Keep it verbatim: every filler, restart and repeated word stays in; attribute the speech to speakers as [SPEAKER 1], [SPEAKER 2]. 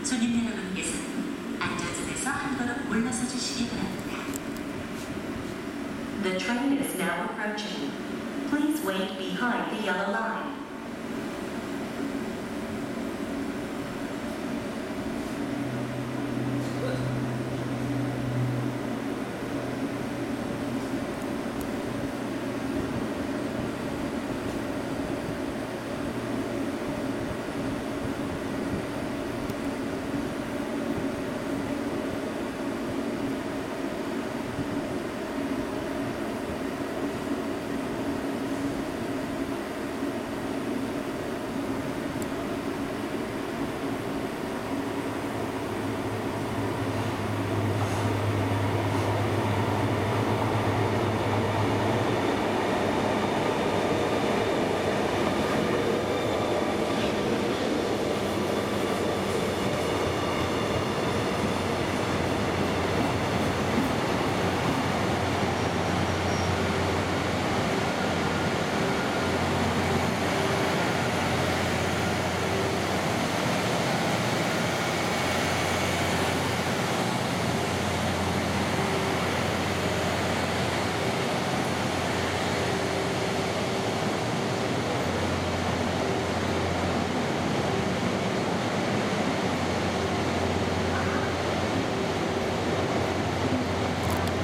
[SPEAKER 1] 손님 여러분께서는 안전석에서 한 걸음 물러서 주시기 바랍니다.
[SPEAKER 2] The train is now approaching. Please wait behind the yellow line.